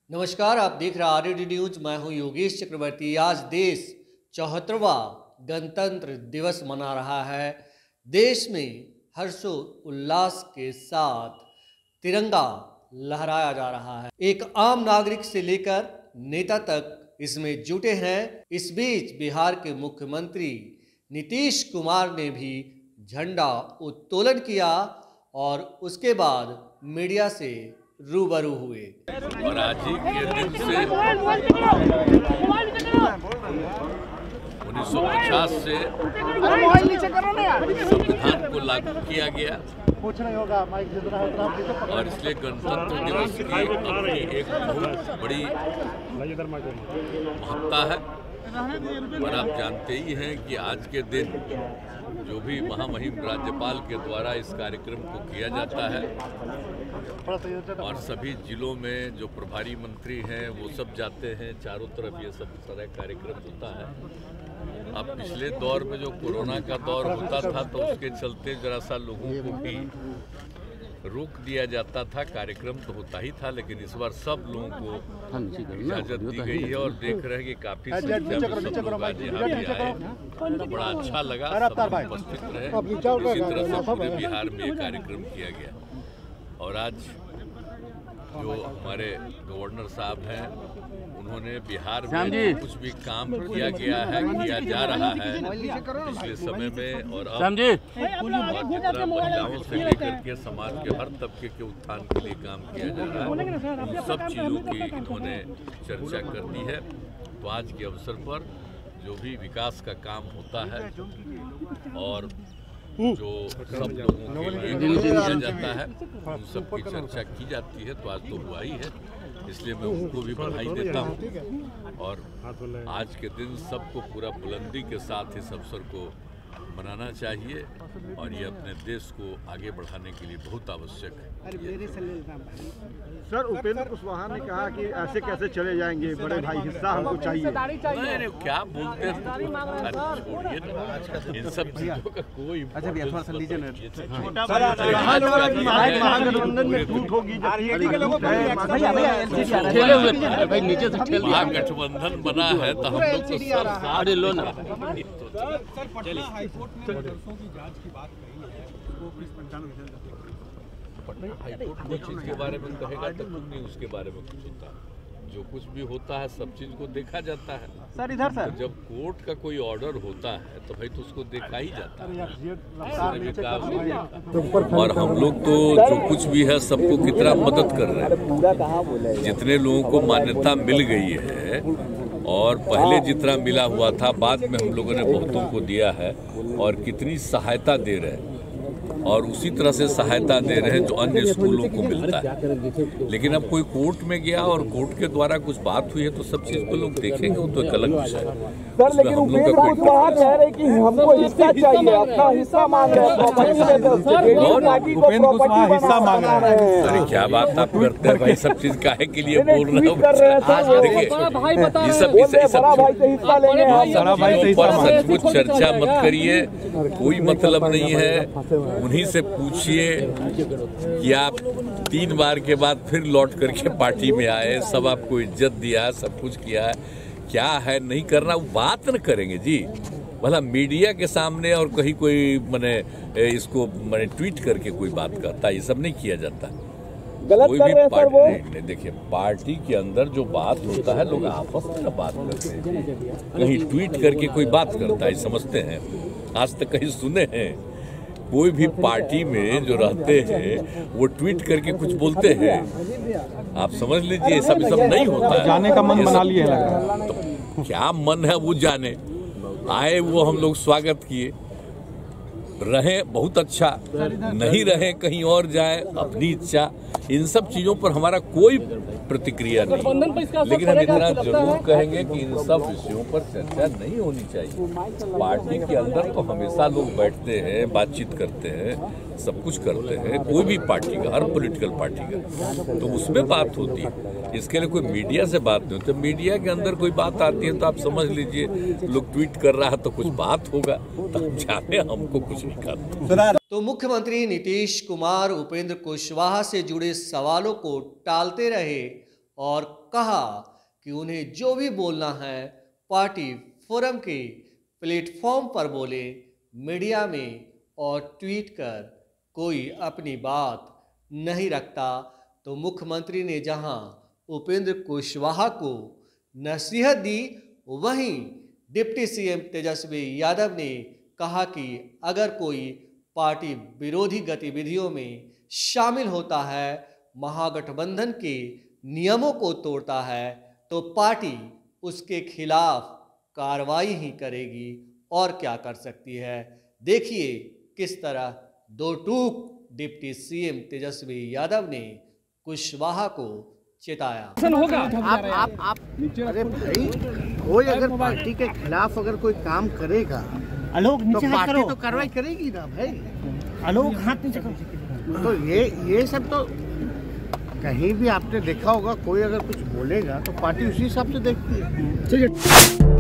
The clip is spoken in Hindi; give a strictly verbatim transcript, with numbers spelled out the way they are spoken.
नमस्कार, आप देख रहे हैं आरडी न्यूज। मैं हूं योगेश चक्रवर्ती। आज देश चौहत्तरवां गणतंत्र दिवस मना रहा है। देश में हर्षोल्लास के साथ तिरंगा लहराया जा रहा है। एक आम नागरिक से लेकर नेता तक इसमें जुटे हैं। इस बीच बिहार के मुख्यमंत्री नीतीश कुमार ने भी झंडा उत्तोलन किया और उसके बाद मीडिया से रूबरू हुए। और आज ही के दिन से उन्नीस सौ पचास से संविधान को लागू किया गया और इसलिए गणतंत्र दिवस की अपनी एक बहुत बड़ी महत्ता है। और आप जानते ही हैं कि आज के दिन जो भी महामहिम राज्यपाल के द्वारा इस कार्यक्रम को किया जाता है और सभी जिलों में जो प्रभारी मंत्री हैं वो सब जाते हैं, चारों तरफ ये सब सारा कार्यक्रम होता है। अब पिछले दौर में जो कोरोना का दौर होता था तो उसके चलते जरा सा लोगों को भी रोक दिया जाता था। कार्यक्रम तो होता ही था, लेकिन इस बार सब लोगों को इजाजत दी गई है और देख रहे हैं कि काफी संख्या में सब लोग आज यहाँ भी आए तो बड़ा अच्छा लगा, सब उपस्थित रहे। इसी तरह से पूरे बिहार में ये कार्यक्रम किया गया। और आज जो हमारे गवर्नर साहब हैं उन्होंने बिहार में कुछ भी काम किया गया है, किया जा रहा है पिछले समय में, और अब जितना महिलाओं से लेकर के समाज के हर तबके के उत्थान के लिए काम किया जा रहा है, उन सब चीज़ों की इन्होंने चर्चा कर दी है। तो आज के अवसर पर जो भी विकास का काम होता है और जो सब लोगों के लिए किया जाता है उन सब की चर्चा की जाती है। तो आज तो हुआ ही है, इसलिए मैं उनको भी बधाई देता हूँ। और आज के दिन सबको पूरा बुलंदी के साथ इस अवसर को मनाना चाहिए और ये अपने देश को आगे बढ़ाने के लिए बहुत आवश्यक है। सर, उपेंद्र कुशवाहा ने कहा कि ऐसे कैसे चले जाएंगे, बड़े भाई हिस्सा हमको चाहिए। नहीं नहीं, क्या बोलते हैं, छोड़िए ना इन सब चीजों का कोई महागठबंधन बना है तो हम लोग हाईकोर्ट कोई चीज के बारे में कहेगा तो कुछ नहीं उसके बारे में कुछ होता है। जो कुछ भी होता है सब चीज को देखा जाता है। सर इधर सर, तो जब कोर्ट का कोई ऑर्डर होता है तो भाई तो उसको देखा ही जाता है। और हम लोग तो जो कुछ भी है सबको कितना मदद कर रहे हैं। जितने लोगों को मान्यता मिल गई है और पहले जितना मिला हुआ था बाद में हम लोगों ने बहुतों को दिया है और कितनी सहायता दे रहे हैं और उसी तरह से सहायता दे रहे हैं जो अन्य स्कूलों को मिलता है। लेकिन अब कोई कोर्ट में गया और कोर्ट के द्वारा कुछ बात हुई है तो सब चीज को लोग देखेंगे, वो तो एक अलग विषय है। लेकिन उपेंद्र कुशवाहा कह रहे कि हमको हिस्सा चाहिए, अपना हिस्सा मांग रहे हैं। अरे क्या बात आप करते हैं भाई, सब चीज काहे के लिए बोल रहे हो? देखिए ये सब ऊपर सचमुच चर्चा मत करिए, कोई मतलब नहीं है। उन्हीं से पूछिए कि आप तीन बार के बाद फिर लौट करके पार्टी में आए, सब आपको इज्जत दिया, सब कुछ किया है, क्या है नहीं करना वो बात न करेंगे जी। भला मीडिया के सामने और कहीं कोई मैंने इसको मैंने ट्वीट करके कोई बात करता, ये सब नहीं किया जाता। कोई भी पार्टी नहीं, देखिए पार्टी के अंदर जो बात होता है लोग आपस में बात करते हैं, कहीं ट्वीट करके कोई बात करता है समझते हैं। आज तक कहीं सुने हैं कोई भी पार्टी में जो रहते हैं वो ट्वीट करके कुछ बोलते हैं? आप समझ लीजिए ये सब सब नहीं होता है। जाने का मन बना लिए तो क्या मन है वो जाने। आए वो हम लोग स्वागत किए, रहे बहुत अच्छा, नहीं रहे कहीं और जाए अपनी इच्छा। इन सब चीजों पर हमारा कोई प्रतिक्रिया नहीं, लेकिन हम इतना जरूर कहेंगे कि इन सब विषयों पर चर्चा नहीं होनी चाहिए। पार्टी के अंदर तो हमेशा लोग बैठते हैं, बातचीत करते हैं, सब कुछ करते हैं, कोई भी पार्टी का, हर पॉलिटिकल पार्टी का, तो उसमें बात होती है। इसके लिए कोई मीडिया से बात नहीं होती। मीडिया के अंदर कोई बात आती है तो आप समझ लीजिए लोग ट्वीट कर रहा है तो कुछ बात होगा, तो हम जाने, हमको कुछ नहीं करना। तो मुख्यमंत्री नीतीश कुमार उपेंद्र कुशवाहा से जुड़े सवालों को टालते रहे और कहा कि उन्हें जो भी बोलना है पार्टी फोरम के प्लेटफॉर्म पर बोले, मीडिया में और ट्वीट कर कोई अपनी बात नहीं रखता। तो मुख्यमंत्री ने जहां उपेंद्र कुशवाहा को नसीहत दी, वहीं डिप्टी सीएम तेजस्वी यादव ने कहा कि अगर कोई पार्टी विरोधी गतिविधियों में शामिल होता है, महागठबंधन के नियमों को तोड़ता है, तो पार्टी उसके खिलाफ कार्रवाई ही करेगी और क्या कर सकती है। देखिए किस तरह दो टूक डिप्टी सीएम तेजस्वी यादव ने कुशवाहा को चिताया। होगा आप आप आप अरे भाई, कोई अगर पार्टी के खिलाफ अगर कोई काम करेगा आलोक तो पार्टी तो कार्रवाई करेगी ना भाई। आलोक हाथ नीचे करो। तो ये ये सब तो कहीं भी आपने देखा होगा, कोई अगर कुछ बोलेगा तो पार्टी उसी हिसाब से देखती है।